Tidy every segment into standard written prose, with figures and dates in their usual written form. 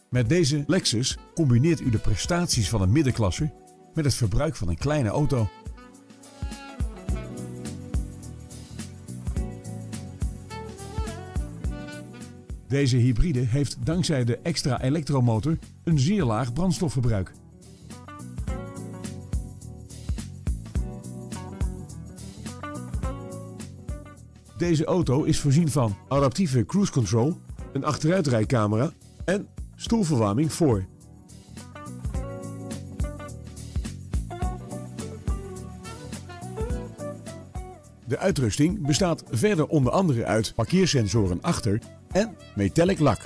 Met deze Lexus combineert u de prestaties van een middenklasse met het verbruik van een kleine auto. Deze hybride heeft dankzij de extra elektromotor een zeer laag brandstofverbruik. Deze auto is voorzien van adaptieve cruise control, een achteruitrijcamera en stoelverwarming voor. De uitrusting bestaat verder onder andere uit parkeersensoren achter en metallic lak.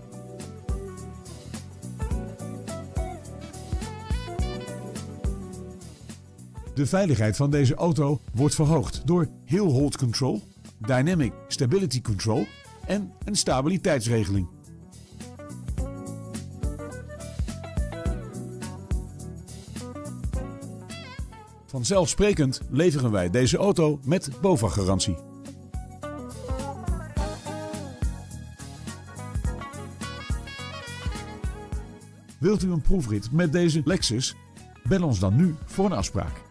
De veiligheid van deze auto wordt verhoogd door hill hold control, dynamic stability control en een stabiliteitsregeling. Vanzelfsprekend leveren wij deze auto met BOVAG-garantie. Wilt u een proefrit met deze Lexus? Bel ons dan nu voor een afspraak.